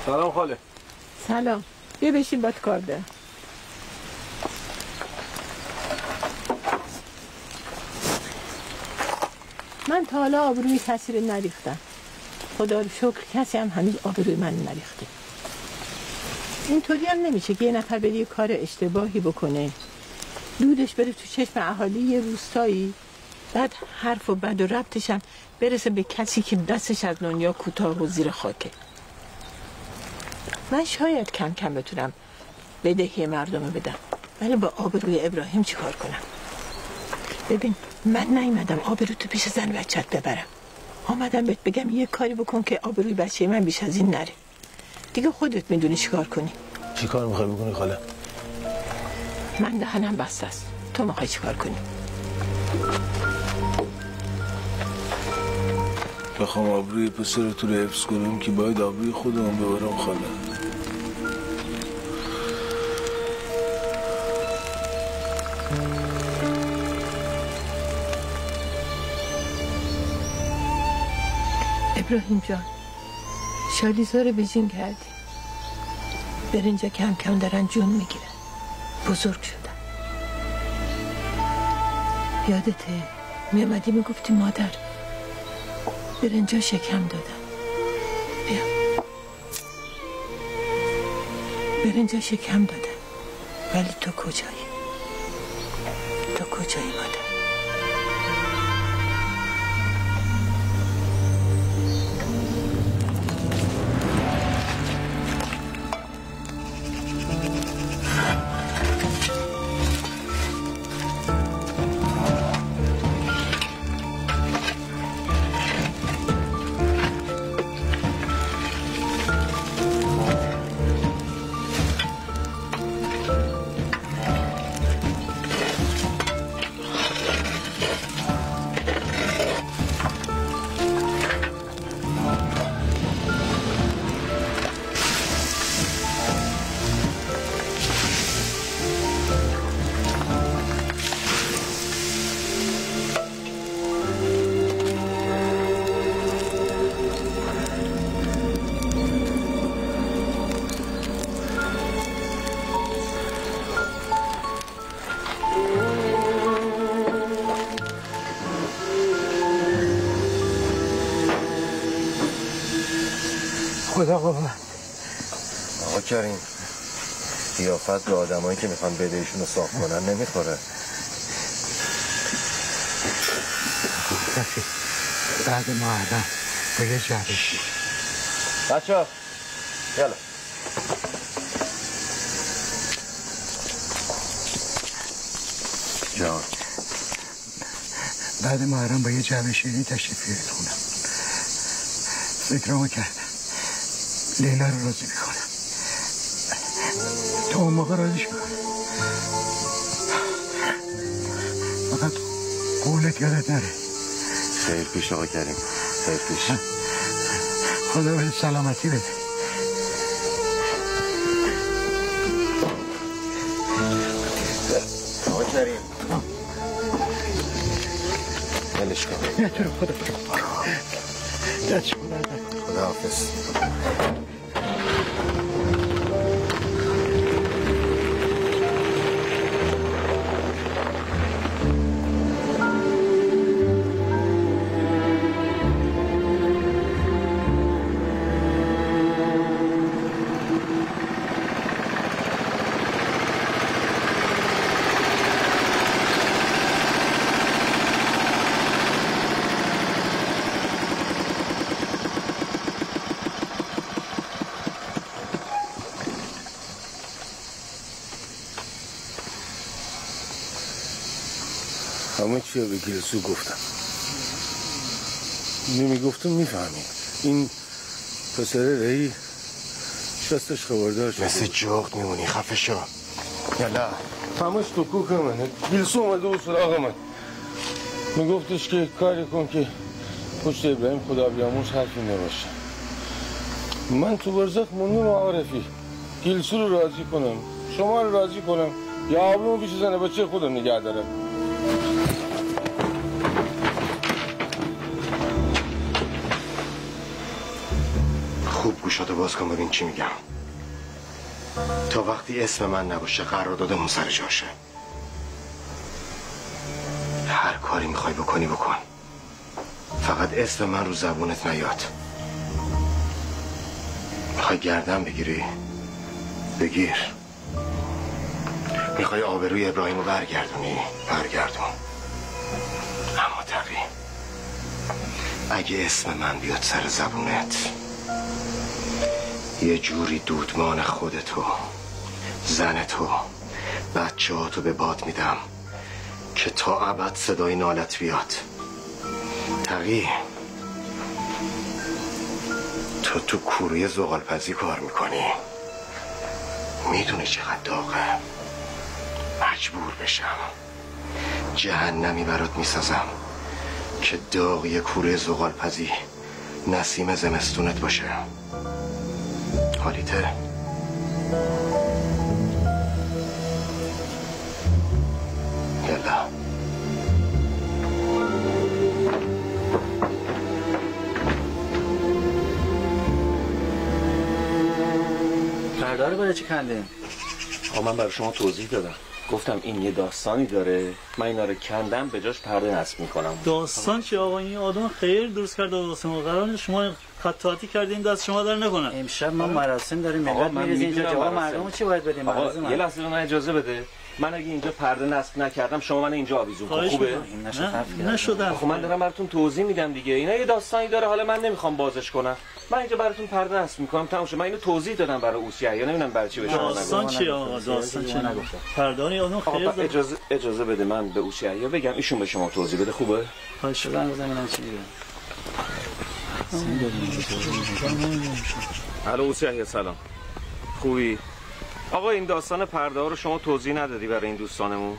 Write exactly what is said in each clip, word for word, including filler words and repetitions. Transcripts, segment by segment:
سلام خاله. سلام. بیا بشین بات کار دارم. من تا حالا آبروی کسی رو نریختم. خدا رو شکر کسی هم هنوز آبروی من نریخته. اینطوری هم نمیشه که یه نفر بره یه کار اشتباهی بکنه، دودش بره تو چشم اهالی یه روستایی، بعد حرف و بد و ربطش هم برسه به کسی که دستش از دنیا کوتاه و زیر خاکه. من شاید کم کم بتونم بدهی مردم بدم، ولی با آبروی ابراهیم چیکار کنم؟ ببین من نیومدم آبرو تو پیش زن بچت ببرم، آمدم بهت بگم یه کاری بکن که آبروی بچه من بیش از این نره. دیگه خودت میدونی چیکار کنی. چیکار میخوای بکنی خاله؟ من دهنم بسته است، تو میخوای چیکار کنی؟ بخوام آبروی پسر تو رو حفظ کنم که باید آبروی خودم ببرم خاله. ابراهیم جان، شالیزا رو بیجین کردی، برنجا کم کم دارن جون میگیرن، بزرگ شدن. یادته میامدی میگفتی مادر برنجا شکم دادن. بیا برنجا شکم دادن، ولی تو کجایی؟ تو کجایی مادر؟ خدا قوت. آقا کریم قیافت به آدمایی که میخوان بدهشون رو صاف کنن نمیخوره. بعد محرم با یه جعبه بچه ها یالا جان. بعد محرم با یه جعبه شیرینی تشریف بیارید خونم. فکرامو کردم لیلا رو راضی میکنم، تو اون موقع راضیش میکنم. فقط قولت یادت نره. خیر پیش آقا کریم، خیر پیش. خدا به سلامتی بده. آقا کریم بلش کن. نه تو رو خدا دست شما درد نکنه. خدا حافظ. همه چی به گلسو گفتم، نمیگفتم میفهمی. این پسر رهی شستش خبردار شد. مثل جغد میمونی، خفه شو. یلا همش تو کوک منه. گلسو اومده و سراغ من میگفتش که کاری کن که پشت ابراهیم خدا بیاموز حرفی نباشه. من تو برزخ موندم عارفی گلسو رو راضی کنم، شما رو راضی کنم، یا آبرومو پیش زن بچه خودم نگه دارم. خوب گوشاتو باز کن ببین چی میگم. تا وقتی اسم من نباشه قراردادمون سر جاشه. هر کاری میخوای بکنی بکن، فقط اسم من رو زبونت نیاد. میخوای گردن بگیری بگیر، میخوای آبروی ابراهیمو برگردونی برگردون. اما تقی اگه اسم من بیاد سر زبونت یه جوری دودمان خودتو، زنتو، بچه هاتو به باد میدم که تا ابد صدای نالت بیاد. تقی تو تو کوروی زغالپزی کار میکنی، میدونی چقدر داغه. مجبور بشم جهنمی برات میسازم که داغی کوروی زغالپزی نسیم زمستونت باشه. حالیته؟ یلا پرده رو برای چی کندیم؟ آقا من برای شما توضیح دادم، گفتم این یه داستانی داره، من اینا رو کندم به جاش پرده نصب میکنم. داستان چی آقا؟ این آدم خیلی درست کرده داستان. قرار شما خطاطی کردیم دست شما در نکنه. امشب ما مراسم داریم، ملت میریزه اینجا، جواب مردم چی باید بدیم؟ آقا یه لحظه من اجازه بده. من اگه اینجا پرده نصب نکردم شما من اینجا آویزون کن، خوبه؟ نه نشدم. خب من دارم براتون توضیح میدم دیگه. اینا یه داستانی داره، حالا من نمیخوام بازش کنم. من اینجا براتون پرده نصب میکنم، تموم شد. من اینو توضیح دادم برای اوسیه، یا نمیدونم برای چی به شما نگفتم. داستان چی آقا؟ داستان چی نگفتم. پردانی آدم خیلی اجازه اجازه بده من به اوسیه یا بگم ایشون به شما توضیح بده، خوبه؟ خواهش شدن بزنم چی میگه. الو اوسیه، سلام. خوبی؟ آقا این داستان پرده ها رو شما توضیح ندادی برای این دوستانمون؟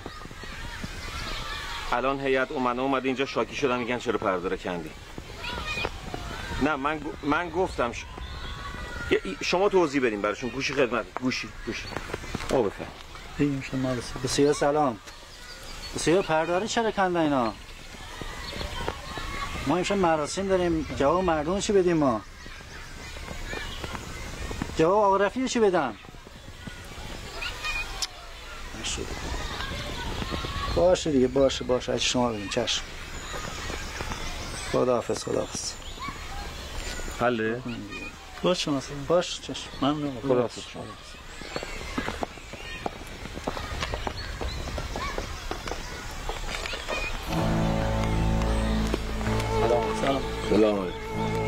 الان هیئت امنا اومد اینجا شاکی شدن میگن چرا پرده رو کندی؟ نه من من گفتم ش... شما توضیح بدین براشون. گوشی خدمت، گوشی گوشی او بفهم. بگیم شما بسیار سلام. بسیار پرده رو چرا کندن اینا؟ ما امشب مراسم داریم، جواب مردم چی بدیم؟ ما جواب آقا رفیع چی بدم؟ باشه دیگه، باشه باشه اگه شما بگین. چشم. خداحافظ خداحافظ. حله؟ باشه مثلا. باشه چشم. ممنون. خداحافظ شما. سلام. سلام علیکم.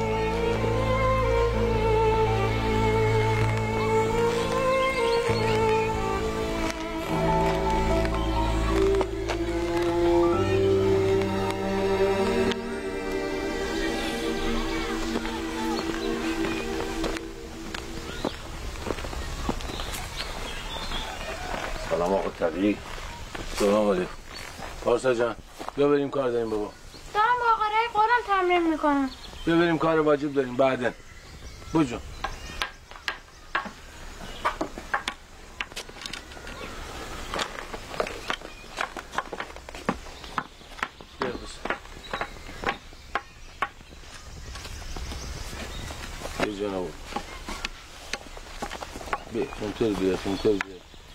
سلام آقا تقی. سلام علیکم. پارسا جان بیا بریم کار داریم بابا. دارم با آقای قرآن تمرین میکنم. بیا بریم کار واجب داریم بعدن. بجو. بیا جناب. بیا اونطور بیا اونطور بیا.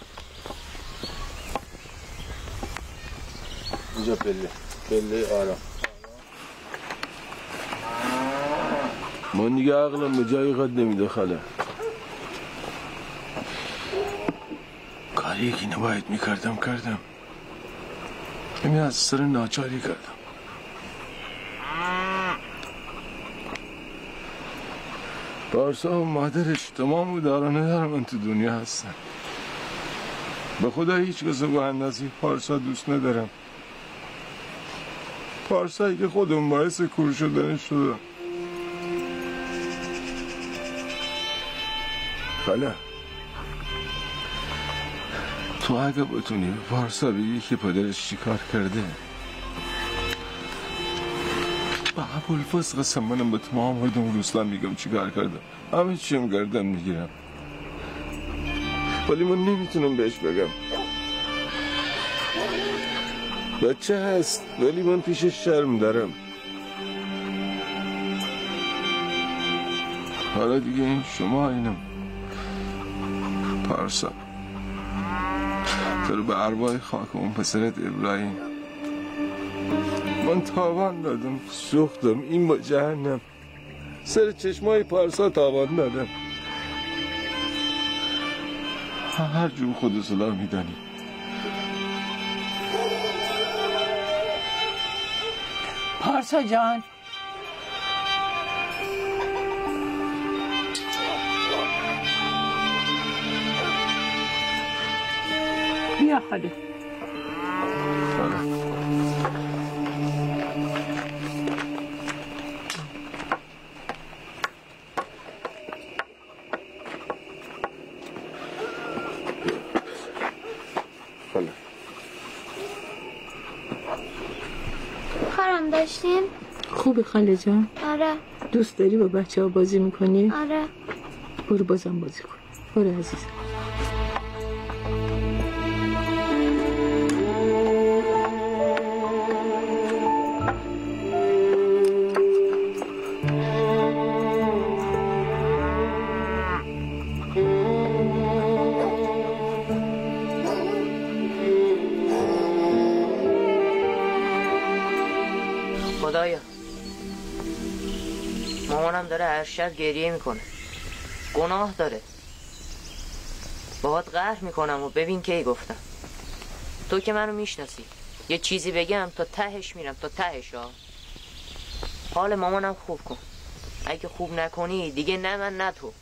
اینجا پله پله آرام. من دیگه عقلم به جای خود نمیده خاله. کاری که نباید میکردم کردم. همین از سر ناچاری کردم. پارسا و مادرش تمام دارانه در من تو دنیا هستن. به خدا هیچ کس با اندازی پارسا دوست ندارم. پارسایی که خودم باعث کور شدن شده. خاله تو اگه بتونی به پارسا بگی که پدرش چی کار کرده به ابوالفضل قسم منم به تمام مردم روسلم میگم چی کار کرده. همه چیم گردن میگیرم ولی من نمیتونم بهش بگم. بچه هست ولی من پیشش شرم دارم. حالا دیگه این شما اینم پارسا تو رو به ارواح خاک اون پسرت ابراهیم من تاوان دادم، سوختم این با جهنم، سر چشمای پارسا تاوان دادم. هر جور خود صلاح میدانی. پارسا جان بیا خاله. کارم داشتین؟ خوبه خاله جان؟ آره. دوست داری با بچه ها بازی میکنی؟ آره. برو بازم بازی کن. برو عزیزم. خدایا مامانم داره هر شب گریه میکنه، گناه داره، باهات قهر میکنم و ببین کی گفتم. تو که منو میشناسی، یه چیزی بگم تا تهش میرم، تا تهش ها. حال مامانم خوب کن، اگه خوب نکنی دیگه نه من نه تو.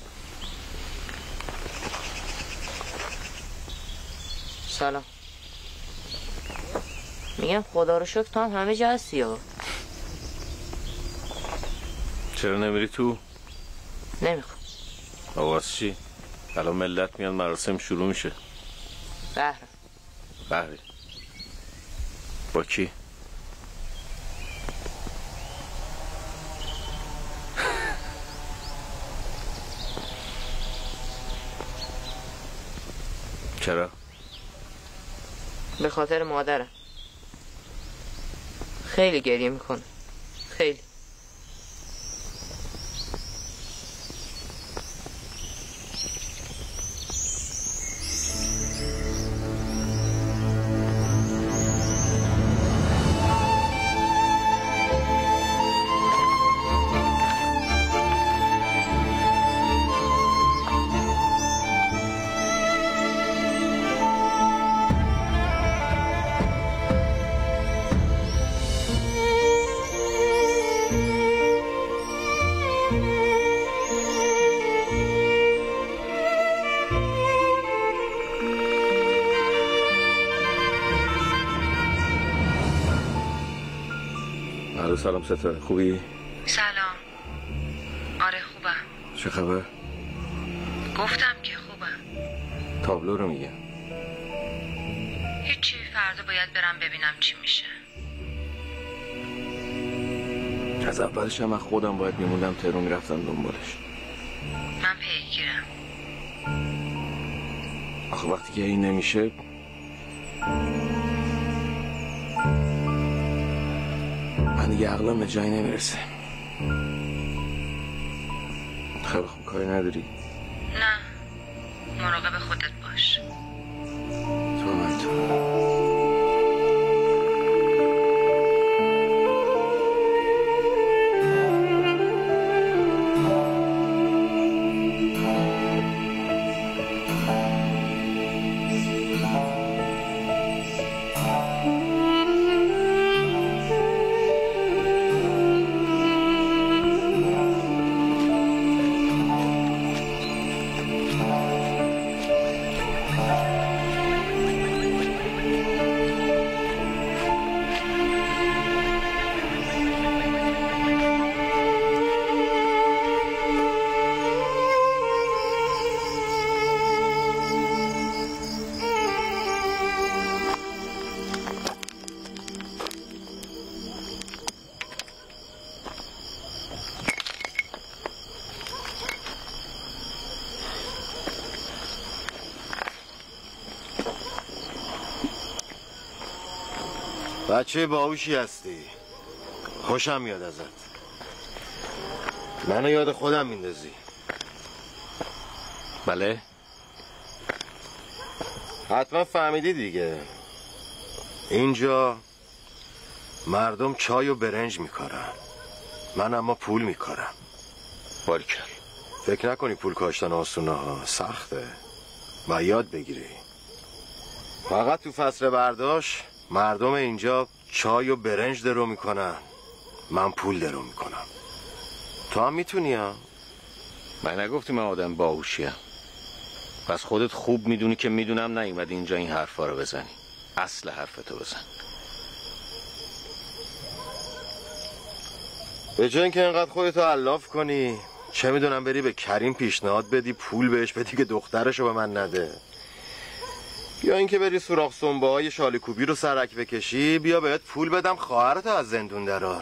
سلام. میگم خدا رو شکر تو هم همه جا هستی ها. چرا نمیری تو؟ نمیخوام. آواز چی؟ الان ملت میان مراسم شروع میشه. بهره. بهره با کی؟ چرا؟ به خاطر مادرم. خیلی گریه میکنه، خیلی. سلام ستاره، خوبی؟ سلام. آره خوبم. چه خبر؟ گفتم که خوبم. تابلو رو میگم. هیچی، فردا باید برم ببینم چی میشه. از اولش هم من خودم باید میموندم تهران میرفتم دنبالش. من پیگیرم. آخه وقتی که این نمیشه من دیگه عقلم به جایی نمیرسه. خیلی خوب، کاری نداری؟ نه، مراقب خودت باش. تو من تو بچه باهوشی هستی، خوشم میاد ازت. منو یاد خودم میندازی. بله؟ حتما فهمیدی دیگه. اینجا مردم چای و برنج میکارن، من اما پول میکارم. باریکل. فکر نکنی پول کاشتن آسونه ها، سخته و یاد بگیری. فقط تو فصل برداشت مردم اینجا چای و برنج درو میکنن، من پول درو میکنم. تو هم میتونی ها؟ من نگفتی من آدم باهوشیم؟ پس خودت خوب میدونی که میدونم نیومدی اینجا این حرفا رو بزنی. اصل حرفتو بزن. به جای اینکه اینقدر خودتو علاف کنی، چه میدونم بری به کریم پیشنهاد بدی پول بهش بدی که دخترشو به من نده، یا اینکه بری سوراخ سنبه های شالیکوبی رو سرک بکشی بیا بهت پول بدم خواهرتو از زندون درار.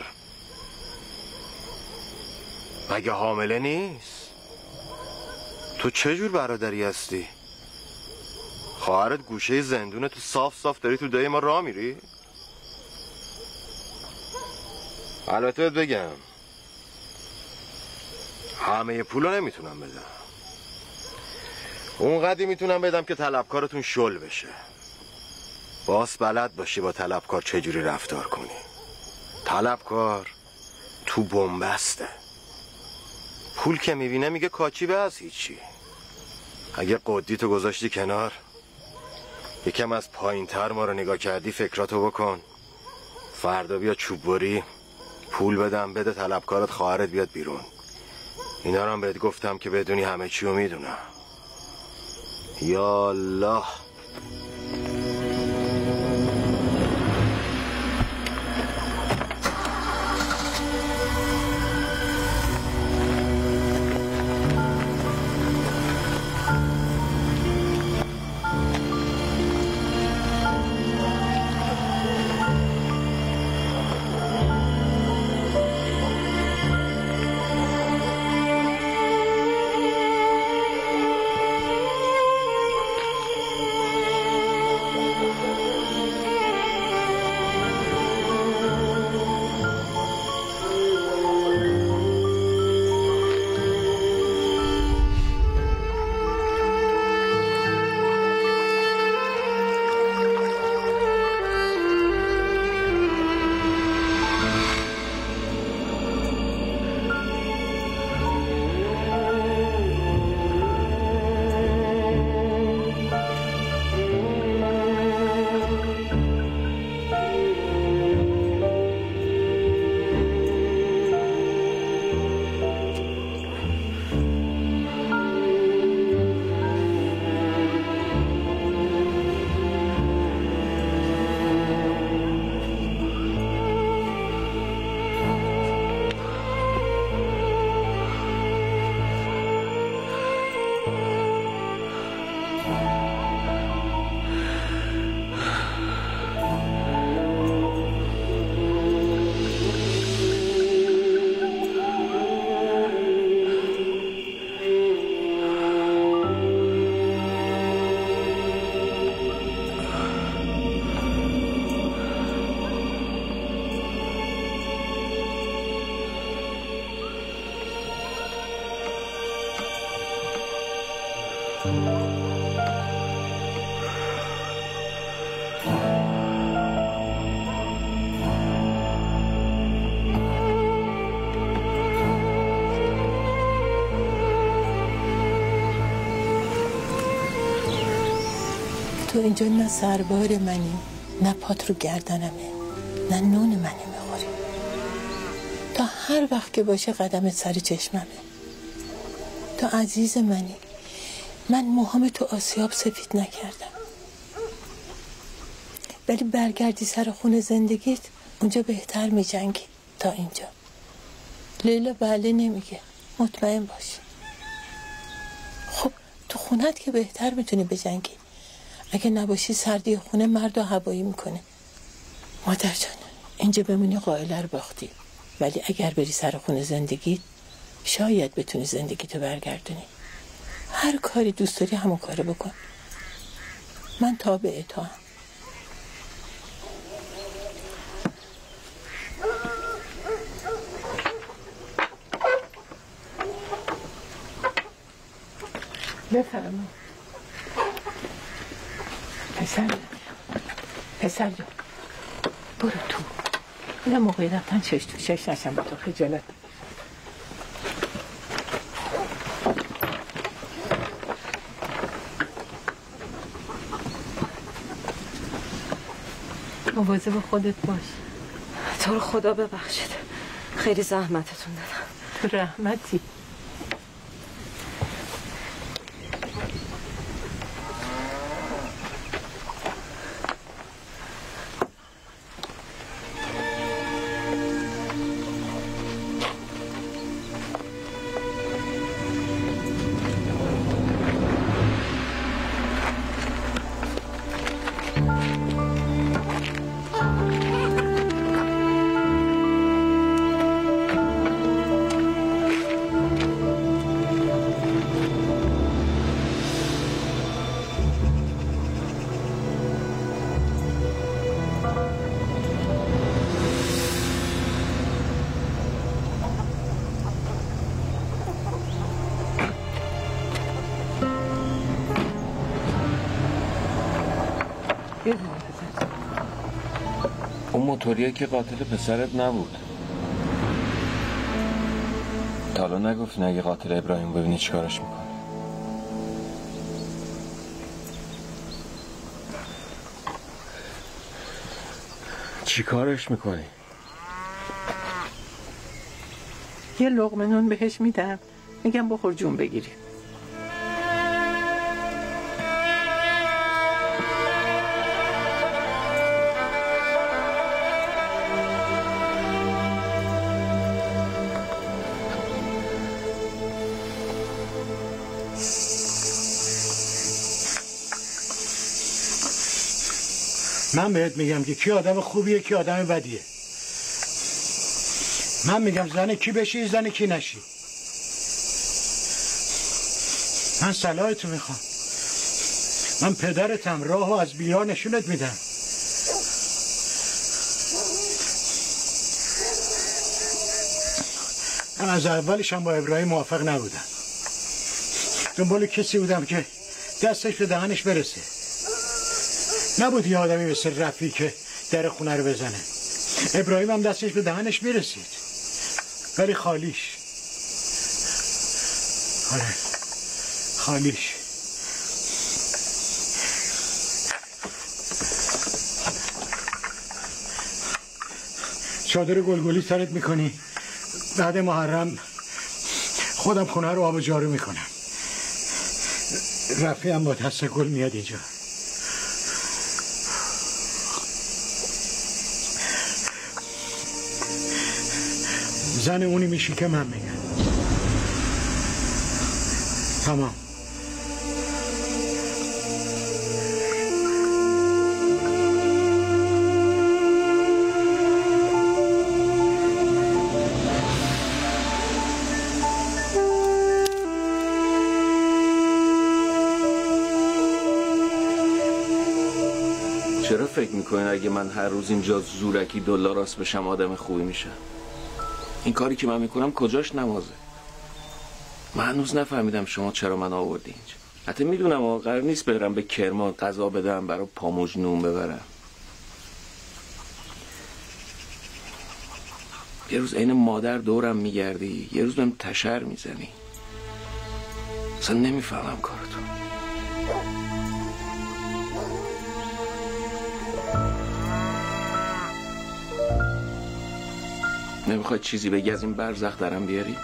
مگه حامله نیست؟ تو چه جور برادری هستی؟ خواهرت گوشه زندونه، تو صاف صاف داری تو دای ما راه میری؟ البته بگم همه پولو نمیتونم بدم، اون قدری میتونم بدم که طلبکارتون شل بشه. باس بلد باشی با طلبکار چجوری رفتار کنی. طلبکار تو بنبسته، پول که میبینه میگه کاچی به از هیچی. اگه قدی تو گذاشتی کنار، یکم از پایین تر ما رو نگاه کردی، فکراتو بکن. فردا بیا چوب بری پول بدم بده طلبکارت خواهرت بیاد بیرون. اینا رو هم بهت گفتم که بدونی همه چی رو میدونم. یا الله. تو اینجا نه سربار منی، نه پات رو گردنمه، نه نون منی میخوری. تا هر وقت که باشه قدمت سر چشممه. تو عزیز منی، من موهام تو آسیاب سفید نکردم، ولی برگردی سر خونه زندگیت اونجا بهتر میجنگی تا اینجا. لیلا بله نمیگه، مطمئن باش. خب تو خونت که بهتر میتونی بجنگی. اگه نباشی سردی خونه مرد و هوایی میکنه. مادر جان اینجا بمونی قائله رو باختی، ولی اگر بری سر خونه زندگیت شاید بتونی زندگیتو برگردونی. هر کاری دوست داری همون کارو بکن. من تابع تو هم. بفرما. پسر پسر جان برو تو. اینا موقعی رفتن چش تو چش نشن با تو خجالت. مواظب خودت باش. تو رو خدا ببخشید، خیلی زحمتتون دادم. تو رحمتی. اون موتوریه که قاتل پسرت نبود. تا حالا نگفتی اگه قاتل ابراهیم ببینی چیکارش میکنی؟ چیکارش میکنی؟ یه لقمه نون بهش میدم، میگم بخور جون بگیری. من بهت میگم که کی آدم خوبیه کی آدم بدیه. من میگم زن کی بشی زن کی نشی. من صلاحتو میخوام. من پدرتم، راهو از بیار نشونت میدم. من از اولش هم با ابراهیم موافق نبودم. دنبال کسی بودم که دستش به دهنش برسه. نبود یه آدمی مثل رفی که در خونه رو بزنه. ابراهیم هم دستش به دهنش میرسید ولی خالیش. آره خالیش. چادر گلگلی سرت میکنی، بعد محرم خودم خونه رو آب و جارو میکنم. رفی هم با دست گل میاد اینجا. زن اونی میشی که من میگم. تمام. چرا فکر میکنین اگه من هر روز اینجا زورکی دلار راست بشم آدم خوبی میشم؟ این کاری که من میکنم کجاش نمازه؟ من هنوز نفهمیدم شما چرا من آوردی اینجا. حتی میدونم قرار نیست برم به کرمان غذا بدم برای پاموج نون ببرم. یه روز عین مادر دورم میگردی، یه روز بهم تشر میزنی. اصلا نمیفهمم کارتو. نمیخوای چیزی بگی از این برزخ درم بیاری؟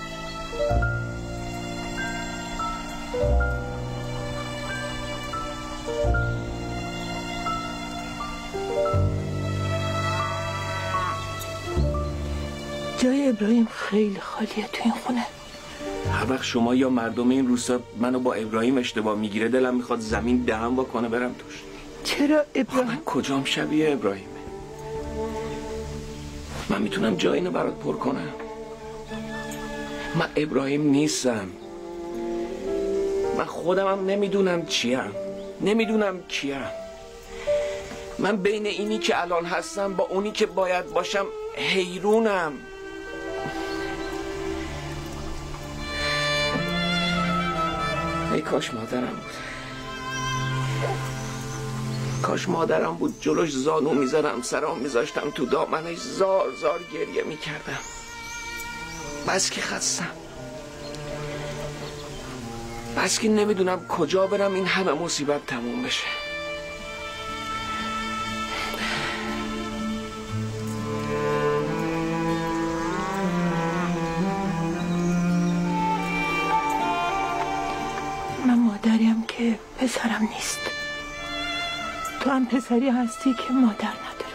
جای ابراهیم خیلی خالیه تو این خونه. هر وقت شما یا مردم این روستا منو با ابراهیم اشتباه میگیره دلم میخواد زمین دهم بکنه برم توش. چرا ابراهیم؟ من کجام شبیه ابراهیمه؟ من میتونم جای اینو برات پر کنم. من ابراهیم نیستم. من خودمم نمیدونم چیم، نمیدونم کیم. من بین اینی که الان هستم با اونی که باید باشم حیرونم. ای کاش مادرم بود، کاش مادرم بود. جلوش زانو میزدم، سرام میذاشتم تو دامنش، زار زار گریه میکردم. بس که خستم، بس که نمیدونم کجا برم این همه مصیبت تموم بشه. من مادریم که پسرم نیست، تو هم پسری هستی که مادر نداره.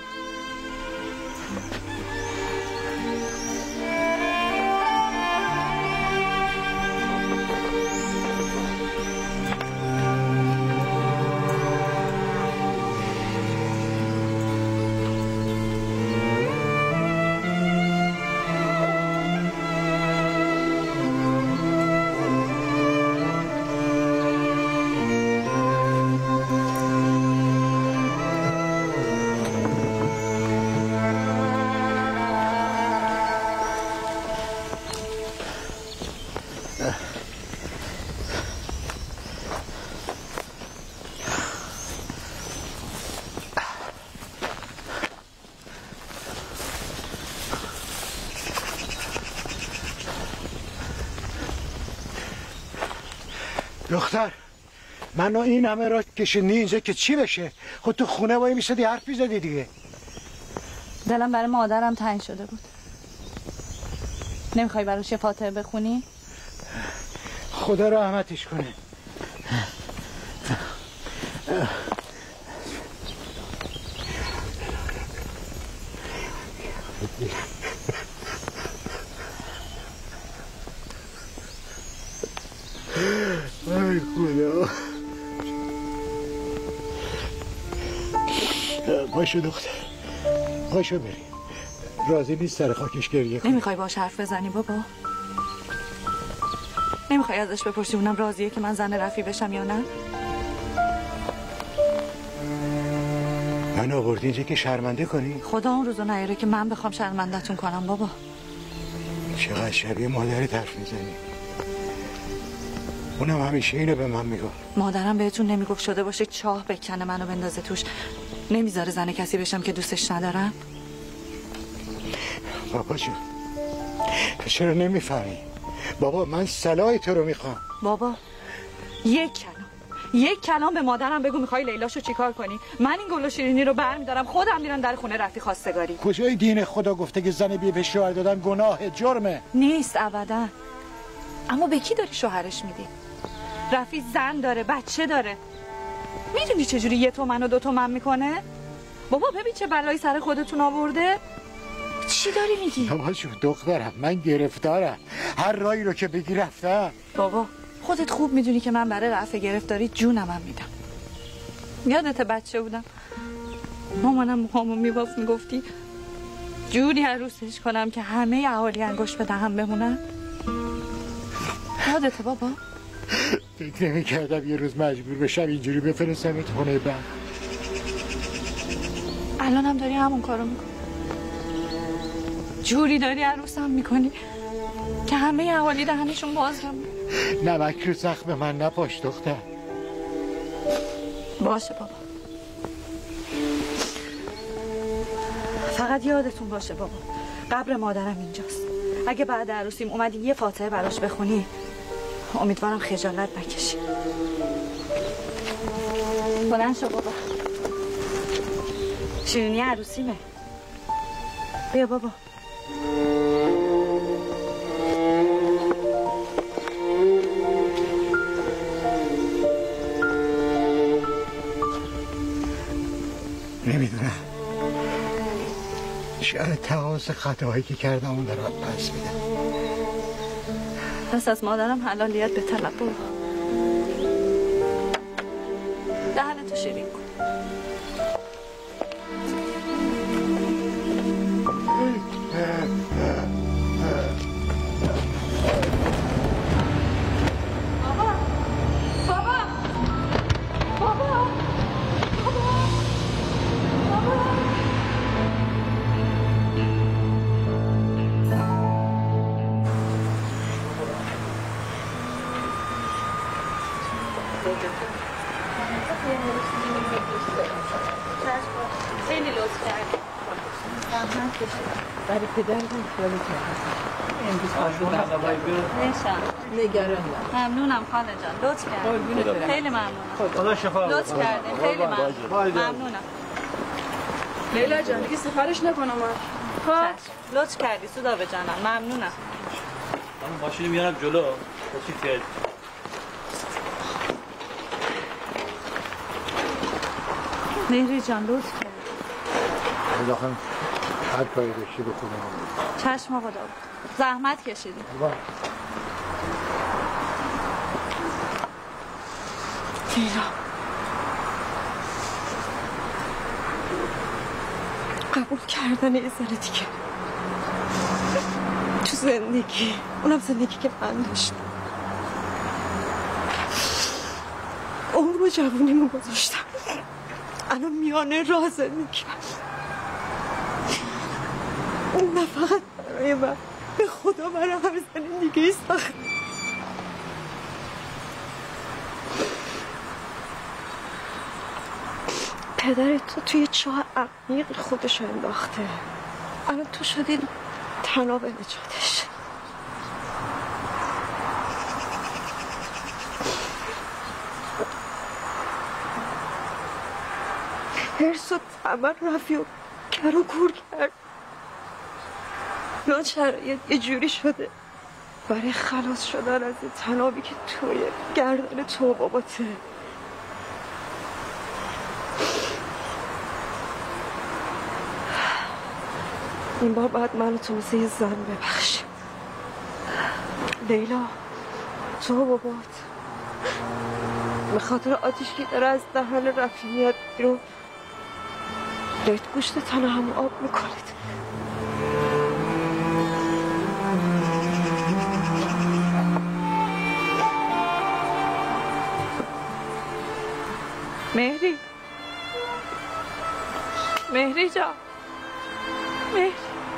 دختر منو این همه را کشیدی اینجا که چی بشه؟ خود تو خونه وای میشدی حرف میزدی دیگه. دلم برای مادرم تنگ شده بود. نمیخوای براش یه فاتحه بخونی؟ خدا رحمتش کنه. ای خدا. باشو دختر، باشو بریم. راضی نیست سر خاکش گریه کنی. نمیخوای باش حرف بزنی بابا؟ نمیخوای ازش بپرسی اونم راضیه که من زن رفی بشم یا نه؟ من آوردی اینجا که شرمنده کنی؟ خدا اون روزو نیاره که من بخوام شرمنده‌تون کنم بابا. چقدر شبیه مادرت حرف میزنی. اونم همیشه اینو به من میگفت. مادرم بهتون نمیگفت شده باشه چاه بکنه منو بندازه توش، نمیذاره زن کسی بشم که دوستش ندارم؟ بابا جون چرا نمیفهمی؟ بابا من صلاح تو رو میخوام. بابا یک کلام یک کلام به مادرم بگو میخوای لیلاشو چیکار کنی؟ من این گل و شیرینی رو برمیدارم خودم میرم در خونه رفتی خواستگاری. کجای دین خدا گفته که زن بی به شوهر دادن گناه جرمه؟ نیست ابدا. اما به کی داری شوهرش میدی؟ رفی زن داره، بچه داره. میدونی چجوری یه تومن و دو تومن میکنه؟ بابا ببین چه بلایی سر خودتون آورده. چی داری میگی؟ بابا جون دخترم من گرفتارم، هر راهی رو که بگی رفتم. بابا خودت خوب میدونی که من برای رفع گرفتاری جونم هم میدم. یادت بچه بودم مامانم موهامو میبافت میگفتی جوری عروسش کنم که همه اهالی انگشت به دهن بمونن. یادته بابا؟ فکر نمی کردم یه روز مجبور بشم اینجوری بفرستم تو خونه بند. الان هم داری همون کارو میکنی، جوری داری عروسم میکنی که همه اهالی دهنشون باز بمونه. نمک رو زخم من نپاش دختر. باشه بابا، فقط یادتون باشه بابا قبر مادرم اینجاست. اگه بعد عروسیم اومدی یه فاتحه براش بخونی امیدوارم خجالت نکشی. بلند شو بابا، شیرینی عروسیمه. بیا بابا. نمیدونم، شاید تقاضا خطاهایی که کردم اون برات پس میدم. پس از مادرم حلالیت به طلب بابا. دهنتو شیرین کن. بابا بابا بابا زحمت کشید. برای پدرتون خیلی کردم. امروز نشان نگران ممنونم خاله جان، لطف کردید. خیلی ممنونم. خدا شفا بده. لطف کردید. خیلی ممنونم. ممنونم. لیلا جان دیگه سفارش نکنم. خب لطف کردی سودابه جانم. ممنونم. من ماشین میارم جلو. تشریف بیارید. مهری جان لطف کردی. بلاخره هر کاری داشتی به خودم. چشم خدا. زحمت کشیدی. لیلا قبول کردن یه ذره دیگه تو زندگی، اونم زندگی که من داشتم. عمر و جوونیمو گذاشتم، الان میانه راه زندگی اون نه فقط برای من، به خدا برای هر زن دیگه سخت. پدرت تو توی چاه عمیق خودشو انداخته، الان تو شدی تناب نجاتش. حرص و طمع رفی و کر و کور کرد. الان شرایط یه جوری شده برای خلاص شدن از این تنابی که توی گردن تو باباته. این بار باید منو تو مثل یه زن ببخشیم. لیلا تو بابات به خاطر آتیش که داره از دهن رفی میاد بیرون، دارید گوشت تنه همو آب میکنید. مهری مهری جان، مهری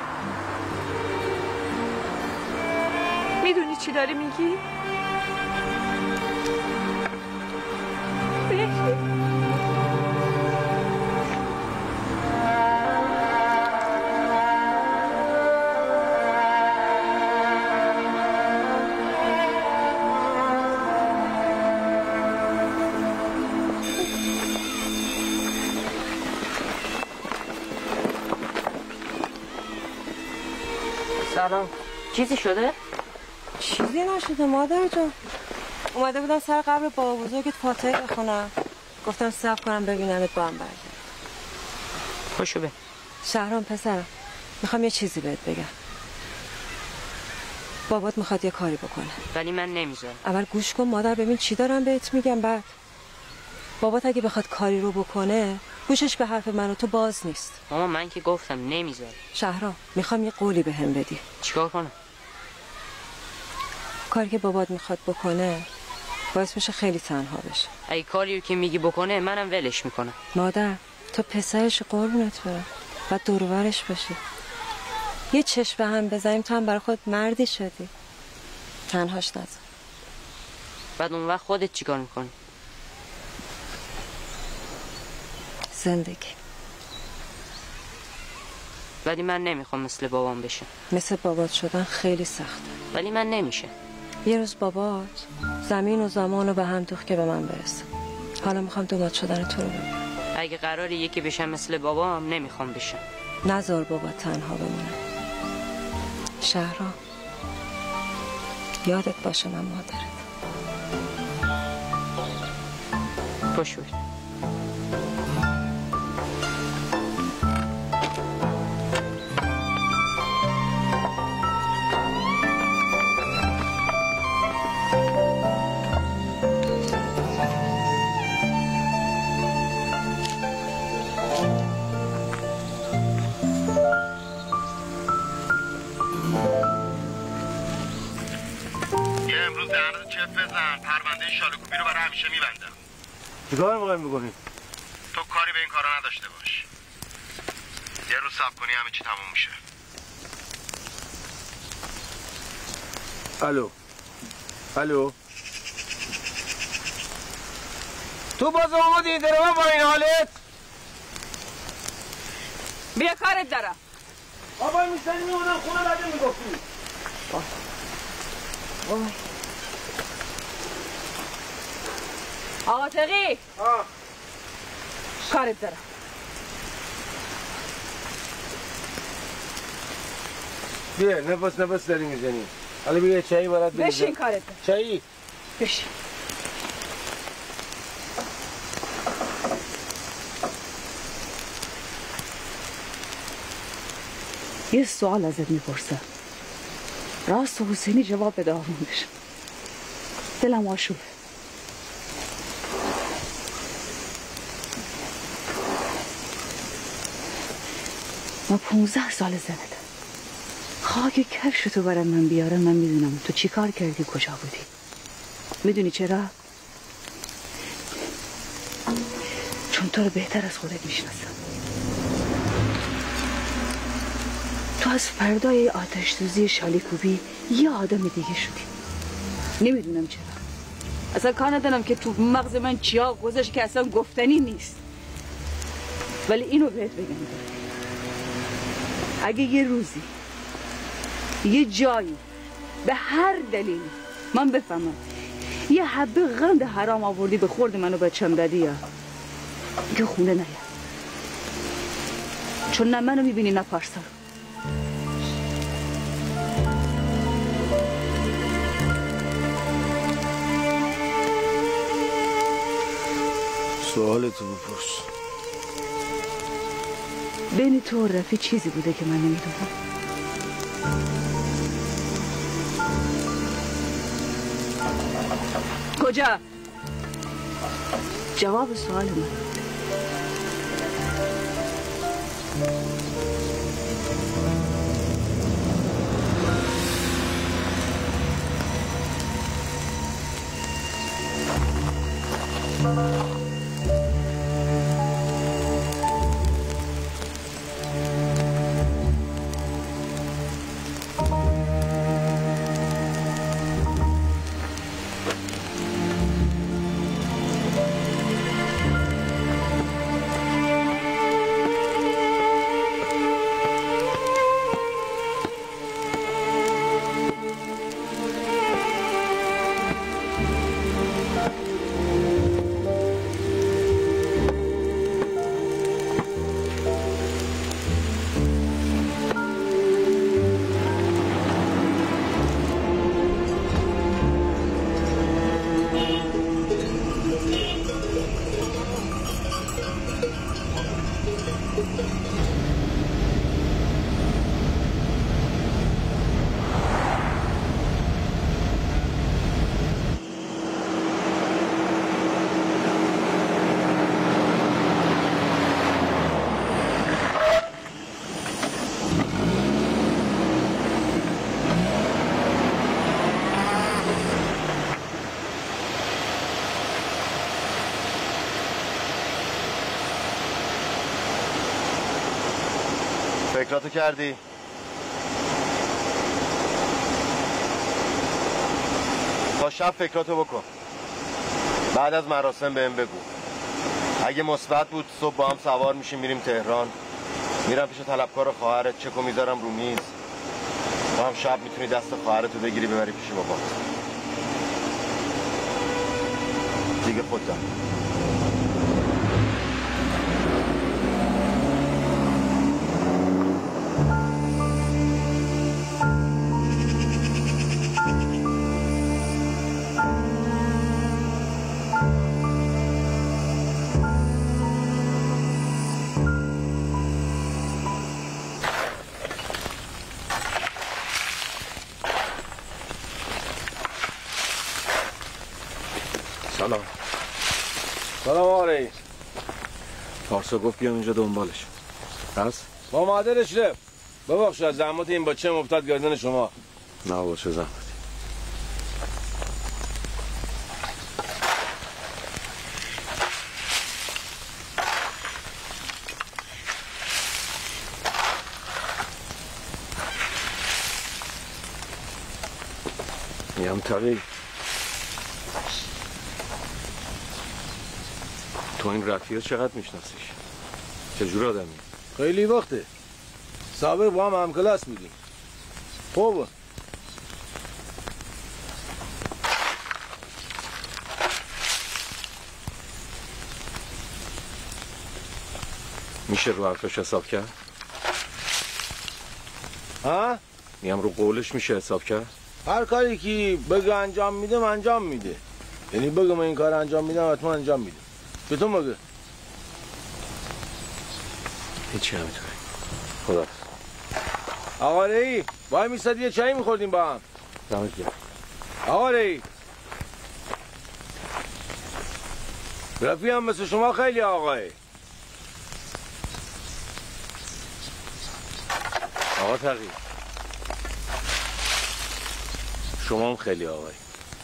میدونی چی داری میگی؟ مهری سلام. چیزی شده؟ چیزی نشده مادر جان. اومده بودم سر قبر بابا بزرگت فاتحه بخونم، گفتم صبر کنم ببینمت با هم برگرد. خوشو به شهرام پسرم، میخوام یه چیزی بهت بگم. بابات میخواد یه کاری بکنه ولی من نمیذارم. اول گوش کن مادر، ببین چی دارم بهت میگم. بعد بابات اگه بخواد کاری رو بکنه گوشش به حرف من و تو باز نیست. ماما من که گفتم نمیذارم. شهرام میخوام یه قولی به هم بدی. چیکار کنم؟ کاری که بابات میخواد بکنه باعث بشه خیلی تنها بشه. اگه کاری که میگی بکنه منم ولش میکنم. مادر تو پسرش، قربونت برم، باید دور و برش باشی. یه چشم به هم بزنیم تو هم برای خود مردی شدی، تنهاش نذار. بعد اون وقت خودت چیکار میکنی؟ زندگی. ولی من نمیخوام مثل بابام بشه. مثل بابات شدن خیلی سخته. ولی من نمیشه. یه روز بابات زمین و زمان رو به هم دوخت که به من برسه. حالا میخوام دومات شدن تو رو ببینم. اگه قراره یکی بشم مثل بابام نمیخوام بشم. نذار بابا تنها بمونه. شهرام یادت باشه من مادرت. خوش بود. امروز دهنتو چف بزن، پرونده شالوکوبی رو برای همیشه میبندم. چیکار میخوای میکنی؟ تو کاری به این کارا نداشته باش. یه روز صبر کنی همه چی تموم میشه. الو الو تو باز آمدی در من با این حالت؟ بیا کارت دارم. آبای میستنی میمونم خونه بعد میگفتی. وای وای آقا تقی آه کارت دارم. بیا نفس نفس داری میزنی. حالا بیا چایی برات بریزم. بشین کارت دارم. چایی بشین. یه سوال ازت میپرسم، راست و حسینی جواب بده آروم بشم. دلم آشوبه. ما پونزده سال زندم. خاک کفش تو برای من بیاره من میدونم تو چی کار کردی کجا بودی. میدونی چرا؟ چون تو رو بهتر از خودت میشناسم. تو از فردای آتش سوزی شالیکوبی یه آدم دیگه شدی. نمیدونم چرا. اصلا کار ندارم که تو مغز من چیا گذاشت که اصلا گفتنی نیست. ولی اینو بهت بگم اگه یه روزی یه جایی به هر دلیل من بفهمم یه حبه غند حرام آوردی به خورد منو بچم دادی یا که خونه نیا، چون نه منو میبینی نه پارسا رو. سوالتو بپرس. بین تو و رفی چیزی بوده که من نمیدونم. کجا؟ جواب سوال من. فکراتو کردی؟ تا شب فکراتو بکن. بعد از مراسم بهم بگو. اگه مثبت بود صبح با هم سوار میشیم میریم تهران. میرم پیش طلبکار خواهرت، چکو میذارم رو میز. تو هم شب میتونی دست خواهرتو بگیری ببری پیش بابا. دیگه خودت. سلام. سلام آقا رئیس. پارسا گفت بیام اینجا دنبالش. پس؟ با مادرش رفت. ببخشید از زحمت این بچه مفتاد گردن شما. نه با چه زحمتی. میام تقی. تو این رفیع چقدر میشناسیش؟ چجور آدمی؟ خیلی وقته. سابق با هم هم کلاس بودیم. خوب میشه رو حرفش حساب کرد؟ ها؟ میگم رو قولش میشه حساب کرد؟ هر کاری که بگه انجام میدم انجام میده. یعنی بگه من این کار انجام میدم حتما انجام میده. چطور مگه؟ هیچی نمیتونه. خدا آقا رئی وای میستد یه چایی میخوردیم با هم. دمت گرم. آقا رئی رفی هم مثل شما خیلی آقای. آقا تقی شما هم خیلی آقای.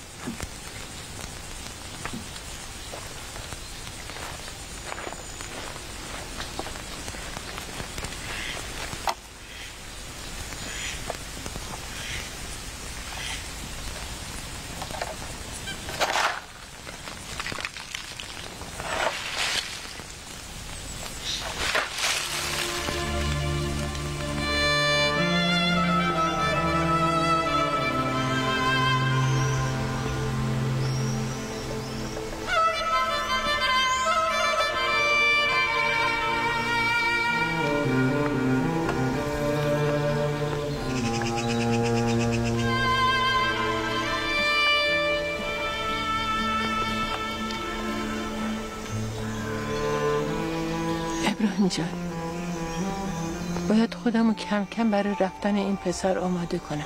ابراهیم جان باید خودمو کم کم برای رفتن این پسر آماده کنم.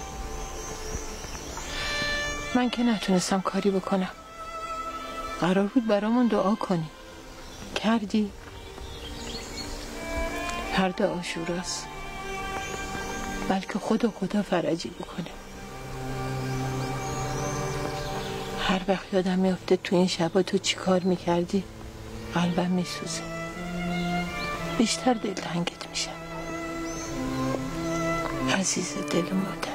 من که نتونستم کاری بکنم. قرار بود برامون دعا کنی. کردی؟ فردا عاشوراست. بلکه خدا خدا فرجی بکنه. هر وقت یادم میفته تو این شبا تو چی کار میکردی قلبم میسوزه. بیشتر دلتنگت میشم عزیز دل مادر.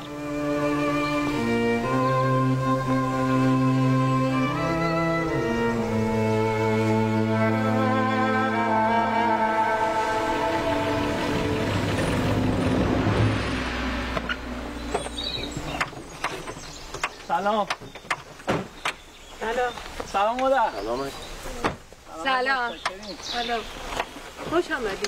سلام. سلام. سلام مادر. سلام. سلام. سلام. خوش آمدید.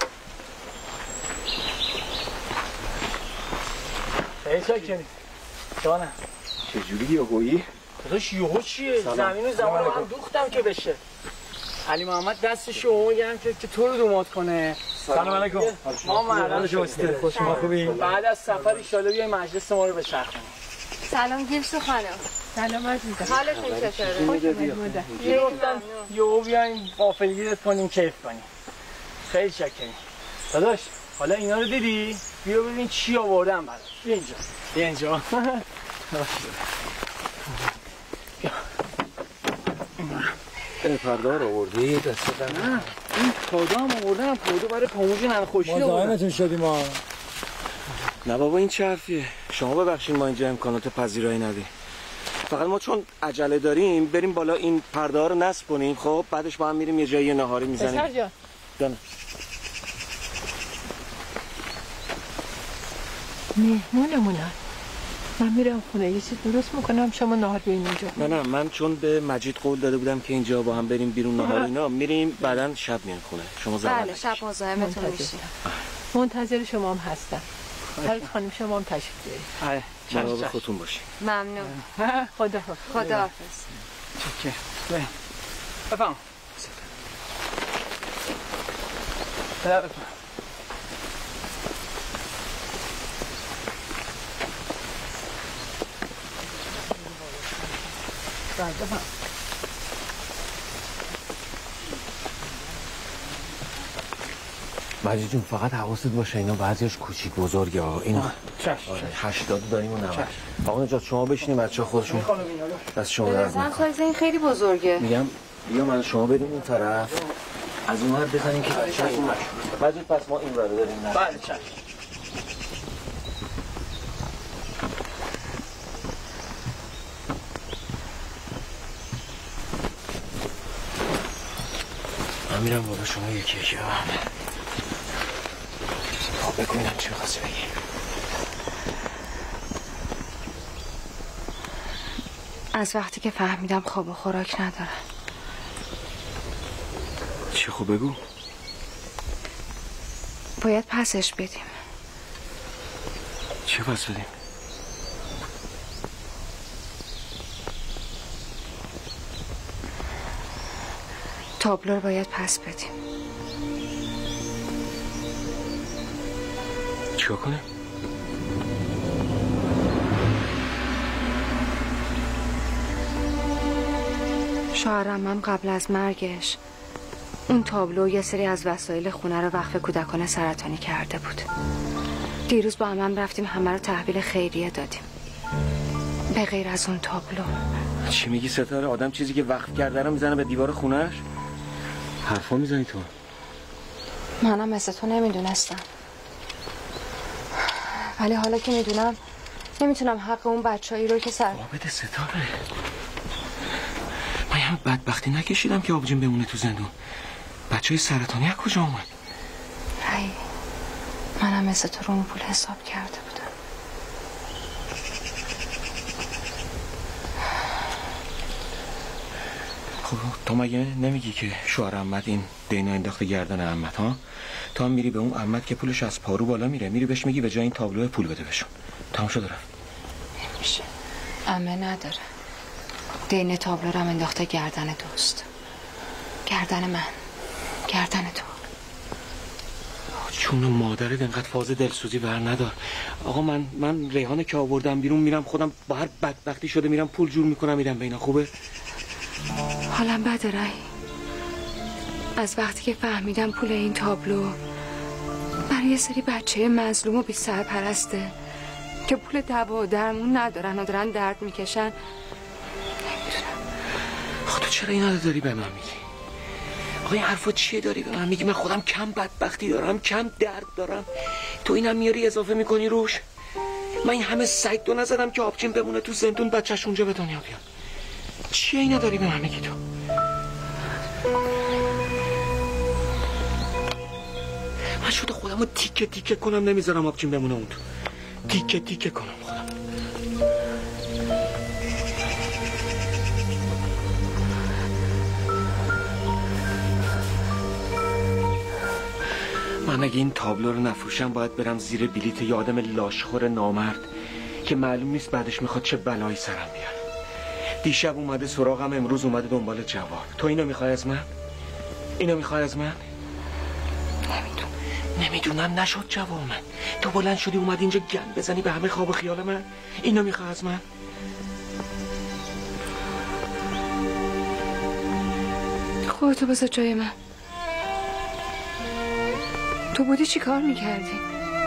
خیلی چاکریم. جانم. چجوری یهویی؟ داداش یهو چیه؟ زمین و زمان من دوختم که بشه. علی محمد دستش رو گرم که که تو رو دومات کنه. سلام علیکم. ما مردم شوسته خوش ما خوبین. بعد از سفر ان شاءالله بیای مجلس ما رو بچرخونیم. سلام گیرسو خانم. سلام عزیزم. حالتون چطوره؟ خوش اومدید مادر. یه گفتن یهو بیاین غافلگیرت کنیم کیف کنیم. خیلی شکریم. داداش حالا اینا رو دیدی؟ بیا ببین چی آوردم برات. بیا اینجا. بیا اینجا. این پرده رو آوردی دست نه این پرده هم آوردم. پرده برای پاموج نن خوشی ما دائمتون شدیم ما. نه بابا این چه حرفیه؟ شما ببخشید ما اینجا امکانات پذیرایی ندیم. فقط ما چون عجله داریم بریم بالا این پرده ها رو نصب کنیم. خب بعدش با هم میریم یه جایی نهاری میزنیم. پسر جان جانم. مهمونمونن. من میرم خونه یه چیز درست میکنم شما نهار بیاین اینجا. نه نه من چون به مجید قول داده بودم که اینجا با هم بریم بیرون نهار اینا میریم بعدن شب میان خونه. شما زحمت بله شب مزاحمتون میشیم. منتظر شما هم هستم. حالا خانم شما هم تشریف بیارید. مراقب خودتون باشید. ممنون. خدا خدا حافظ. چکه. بفهم. بله بفهم. بفهم. مجید جون فقط حواست باشه اینا بعضیش کوچیک بزرگه ها. اینا هشتاد داریم و نود. آقا نجات شما بشینیم بچه خودشون دست شما درد زن سایز این خیلی بزرگه. میگم بیا من شما بریم اون طرف از اون ور بزنیم که بچه این مجید پس ما این ور داریم. بله چشم. من میرم بالا شما یکی یکی هم. بگوینم چی می‌خواستی بگی. از وقتی که فهمیدم خواب و خوراک ندارم. چی خوب بگو؟ باید پسش بدیم. چی پس بدیم؟ تابلو رو باید پس بدیم. چیکار کنیم؟ شوهرم هم قبل از مرگش اون تابلو یه سری از وسایل خونه رو وقف کودکان سرطانی کرده بود. دیروز با همم رفتیم همه رو تحویل خیریه دادیم، به غیر از اون تابلو. چی میگی ستاره؟ آدم چیزی که وقف کرده رو میزنه به دیوار خونهش؟ حرفا میزنی تو؟ منم مثل تو نمیدونستم، ولی حالا که میدونم نمیتونم حق اون بچه‌ای رو که سر بابت ستاره، من همه بدبختی نکشیدم که آبجین بمونه تو زندون. بچه های سرطانی از کجا اومد؟ رای منم مثل تو رو اون پول حساب کرده بودم. خب تو مگه نمیگی که شوهر عمت این دینا انداخته گردن عمت ها؟ تو هم میری به اون عمت که پولش از پارو بالا میره، میری بهش میگی به جای این تابلو پول بده بهشون. تمام شد رفت. نمیشه، عمه نداره. دین تابلو رو هم انداخته گردن دوست، گردن من، گردن تو. چون مادرت انقدر فاز دلسوزی بر ندار. آقا من من ریحانه که آوردم بیرون میرم خودم با هر بدبختی شده میرم پول جور میکنم میرم به اینا. خوبه؟ حالم بده رای. از وقتی که فهمیدم پول این تابلو برای یه سری بچه مظلوم و بی سرپرسته که پول دوا و درمون ندارن و دارن درد میکشن، نمیدونم. خب تو چرا اینا رو داری به من میگی؟ آقا این حرفا چیه داری به من میگی؟ من خودم کم بدبختی دارم، کم درد دارم، تو اینم میاری اضافه میکنی روش؟ من این همه سگ دو نزدم که آبجین بمونه تو زندون بچهش اونجا به دنیا بیاد. چیه اینا داری به من میگی تو؟ من شده خودم رو تیکه تیکه کنم نمیذارم آبجین بمونه اون تو. تیکه تیکه کنم خودم. من اگه این تابلو رو نفروشم باید برم زیر بلیت یه آدم لاشخور نامرد که معلوم نیست بعدش میخواد چه بلایی سرم بیاره. دیشب اومده سراغم، امروز اومده دنبال جواب. تو اینو میخوای از من؟ اینو میخوای از من؟ نمیدونم. نمیدونم نشد جواب من. تو بلند شدی اومدی اینجا گند بزنی به همه خواب و خیال من؟ اینو میخوای از من؟ خودتو بذار جای من. تو بودی چی کار میکردی؟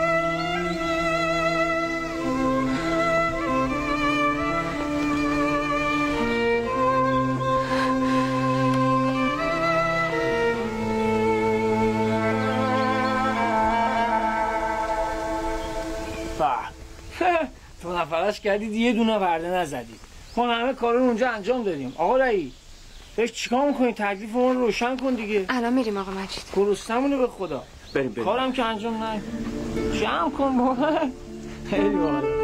تو نفرش کردید یه دونه ورده نزدید. ما همه کارا رو اونجا انجام دادیم. آقا رئی بهش چیکار میکنی؟ تکلیف ما رو روشن کن دیگه. الان میریم آقا مجید. گرسنمونه به خدا. بریم بریم. کارم که انجام ندادیم. جمع کن با من. خیلی باحال.